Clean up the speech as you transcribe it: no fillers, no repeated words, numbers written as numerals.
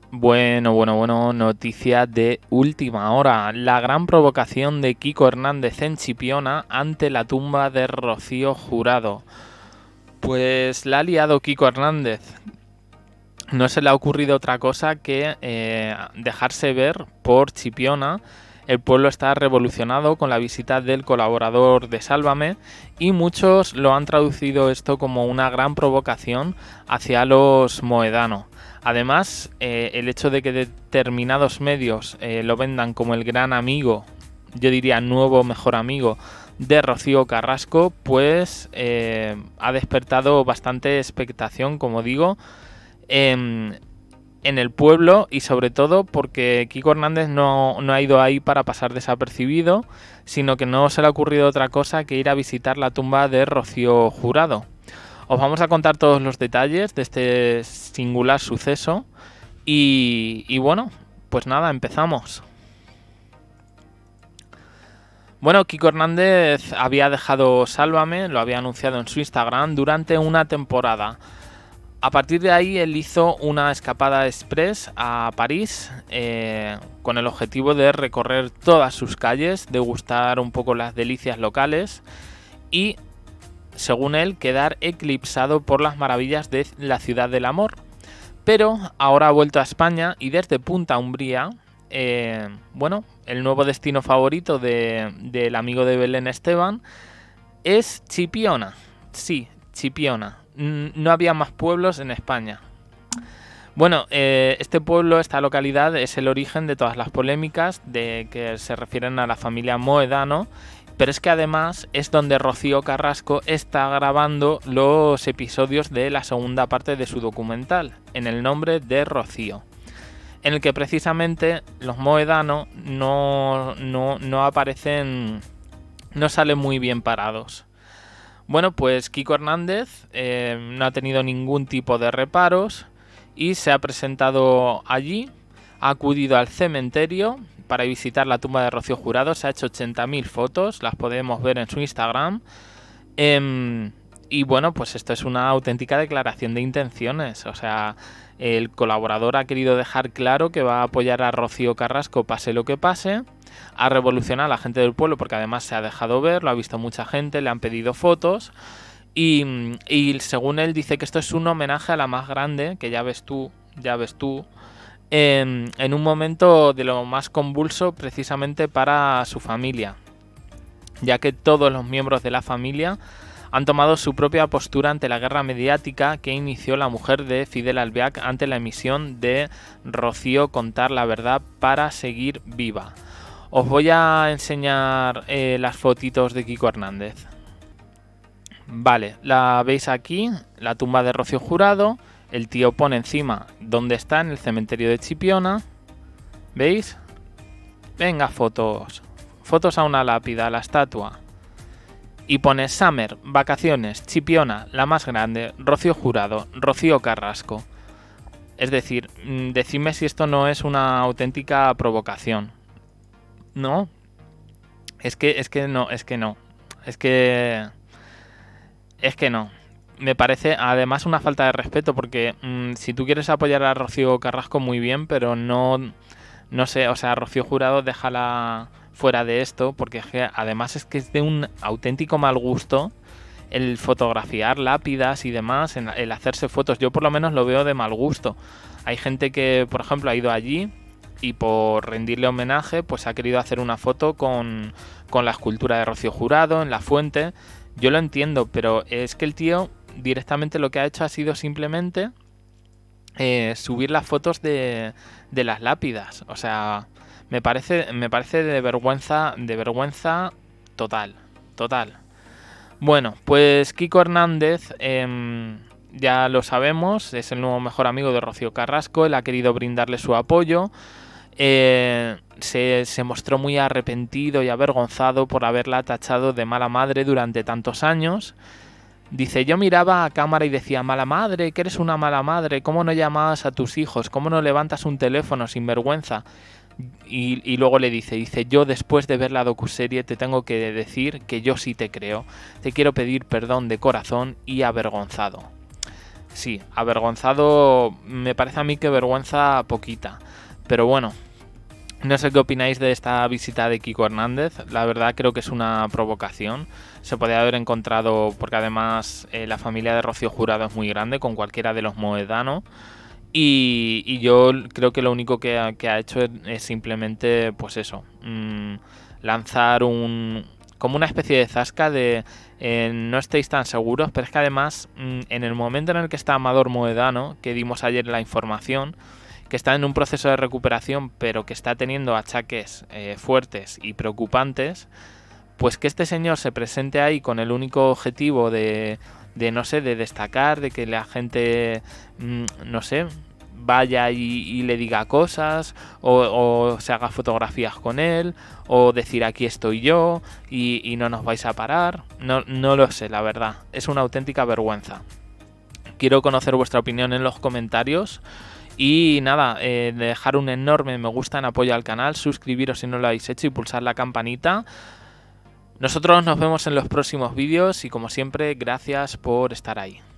Bueno, noticia de última hora. La gran provocación de Kiko Hernández en Chipiona ante la tumba de Rocío Jurado. Pues la ha liado Kiko Hernández. No se le ha ocurrido otra cosa que dejarse ver por Chipiona. El pueblo está revolucionado con la visita del colaborador de Sálvame y muchos lo han traducido esto como una gran provocación hacia los moedanos. Además, el hecho de que determinados medios lo vendan como el gran amigo, yo diría nuevo mejor amigo de Rocío Carrasco, pues ha despertado bastante expectación, como digo, en el pueblo, y sobre todo porque Kiko Hernández no ha ido ahí para pasar desapercibido, sino que no se le ha ocurrido otra cosa que ir a visitar la tumba de Rocío Jurado. Os vamos a contar todos los detalles de este singular suceso y bueno, pues nada, empezamos. Bueno, Kiko Hernández había dejado Sálvame, lo había anunciado en su Instagram, durante una temporada. A partir de ahí él hizo una escapada express a París con el objetivo de recorrer todas sus calles, degustar un poco las delicias locales y, según él, quedar eclipsado por las maravillas de la ciudad del amor. Pero ahora ha vuelto a España y desde Punta Umbría, bueno, el nuevo destino favorito del amigo de Belén Esteban es Chipiona. Sí, Chipiona. No había más pueblos en España. Bueno, este pueblo, esta localidad, es el origen de todas las polémicas de que se refieren a la familia Moedano, pero es que además es donde Rocío Carrasco está grabando los episodios de la segunda parte de su documental, En el nombre de Rocío, en el que precisamente los Moedano no aparecen, no salen muy bien parados. Bueno, pues Kiko Hernández no ha tenido ningún tipo de reparos y se ha presentado allí, ha acudido al cementerio para visitar la tumba de Rocío Jurado, se ha hecho 80.000 fotos, las podemos ver en su Instagram. Y bueno, pues esto es una auténtica declaración de intenciones, o sea, el colaborador ha querido dejar claro que va a apoyar a Rocío Carrasco pase lo que pase, a revolucionar a la gente del pueblo porque además se ha dejado ver, lo ha visto mucha gente, le han pedido fotos y según él dice que esto es un homenaje a la más grande, que ya ves tú, en un momento de lo más convulso precisamente para su familia, ya que todos los miembros de la familia han tomado su propia postura ante la guerra mediática que inició la mujer de Fidel Alvear ante la emisión de Rocío Contar la Verdad para seguir viva. Os voy a enseñar las fotitos de Kiko Hernández. Vale, la veis aquí, la tumba de Rocío Jurado. El tío pone encima dónde está, en el cementerio de Chipiona. ¿Veis? Venga, fotos. Fotos a una lápida, a la estatua. Y pone Summer, vacaciones, Chipiona, la más grande, Rocío Jurado, Rocío Carrasco. Es decir, decidme si esto no es una auténtica provocación. ¿No? Es que no. Me parece además una falta de respeto porque si tú quieres apoyar a Rocío Carrasco muy bien, pero no sé, o sea, Rocío Jurado déjala fuera de esto porque además es que es de un auténtico mal gusto el fotografiar lápidas y demás, el hacerse fotos. Yo por lo menos lo veo de mal gusto. Hay gente que, por ejemplo, ha ido allí y por rendirle homenaje pues ha querido hacer una foto con la escultura de Rocío Jurado en la fuente. Yo lo entiendo, pero es que el tío directamente lo que ha hecho ha sido simplemente subir las fotos de las lápidas. O sea, me parece de vergüenza total. Bueno, pues Kiko Hernández, ya lo sabemos, es el nuevo mejor amigo de Rocío Carrasco. Él ha querido brindarle su apoyo. Se mostró muy arrepentido y avergonzado por haberla tachado de mala madre durante tantos años. Dice, yo miraba a cámara y decía, mala madre, que eres una mala madre, ¿cómo no llamabas a tus hijos? ¿Cómo no levantas un teléfono sin vergüenza? Y luego le dice, yo después de ver la docuserie te tengo que decir que yo sí te creo. Te quiero pedir perdón de corazón y avergonzado. Sí, avergonzado me parece a mí que vergüenza poquita. Pero bueno, no sé qué opináis de esta visita de Kiko Hernández. La verdad creo que es una provocación. Se podría haber encontrado, porque además la familia de Rocío Jurado es muy grande, con cualquiera de los Moedano. Y yo creo que lo único que ha hecho es simplemente, pues eso, lanzar como una especie de zasca de no estéis tan seguros, pero es que además en el momento en el que está Amador Moedano, que dimos ayer la información, que está en un proceso de recuperación, pero que está teniendo achaques fuertes y preocupantes, pues que este señor se presente ahí con el único objetivo de no sé, de destacar, de que la gente, no sé, vaya y le diga cosas, o se haga fotografías con él, o decir aquí estoy yo y no nos vais a parar. No lo sé, la verdad. Es una auténtica vergüenza. Quiero conocer vuestra opinión en los comentarios. Y nada, dejar un enorme me gusta en apoyo al canal, suscribiros si no lo habéis hecho y pulsar la campanita. Nosotros nos vemos en los próximos vídeos y como siempre, gracias por estar ahí.